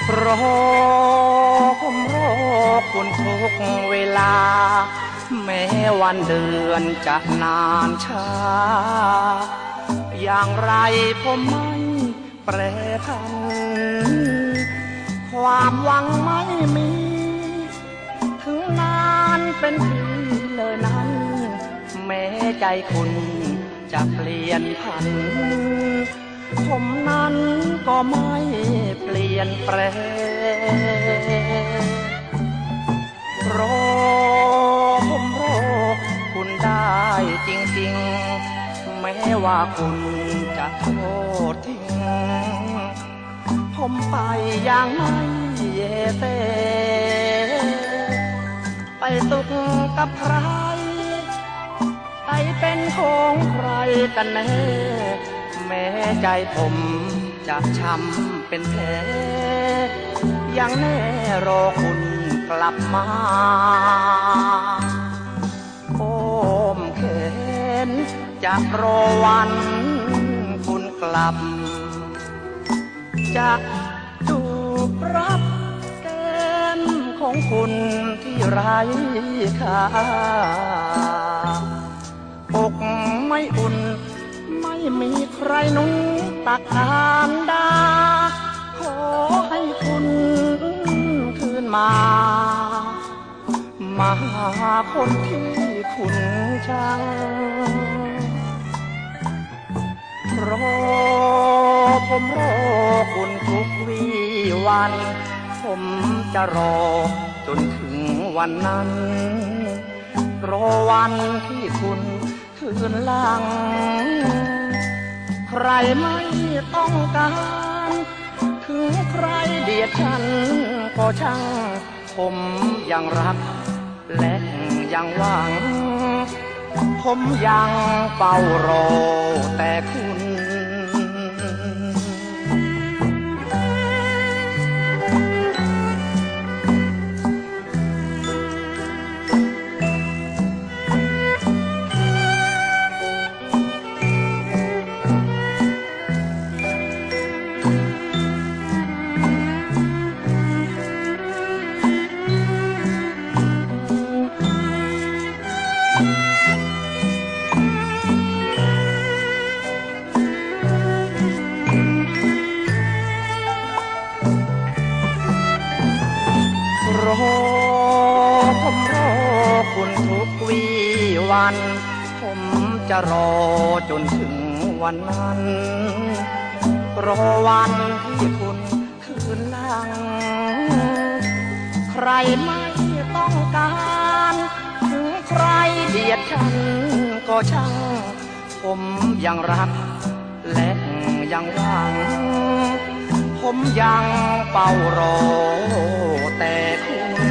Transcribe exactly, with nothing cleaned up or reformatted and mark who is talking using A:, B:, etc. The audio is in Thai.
A: รอผมรอคุณทุกเวลาแม้วันเดือนจะนานช้าอย่างไรผมไม่แปรผันความหวังไม่มีถึงนานเป็นปีเลยนั้นแม้ใจคุณจะเปลี่ยนผันผมนั้นก็ไม่เปลี่ยนแปลงรอผมรอคุณได้จริงๆแม้ว่าคุณจะโทษทิ้งผมไปอย่างไม่เย่เตไปสุขกับใครไปเป็นของใครกันแน่แม้ใจผมจะช้ำเป็นแผลยังแน่รอคุณกลับมาโอ้มเข็นจะรอวันคุณกลับจะจูบรับแก้มของคุณที่ไร้ค่าอกไม่อุ่นไม่มีใครนุ่งตักทานดาขอให้คุณคืนมามาหาคนที่คุณชังรอผมรอคุณทุกวี่วันผมจะรอจนถึงวันนั้นรอวันที่คุณคืนหลังใครไม่ต้องการถึงใครเดียดฉันก็ช่างผมยังรักและยังหวังผมยังเฝ้ารอแต่คุณรอผมรอคุณทุกวี่วันผมจะรอจนถึงวันนั้นรอวันที่คุณคืนหลังใครไม่ต้องการถึงใครเดียดฉันก็ช่างผมยังรักและยังหวังผมยังเฝ้ารอแต่คุณ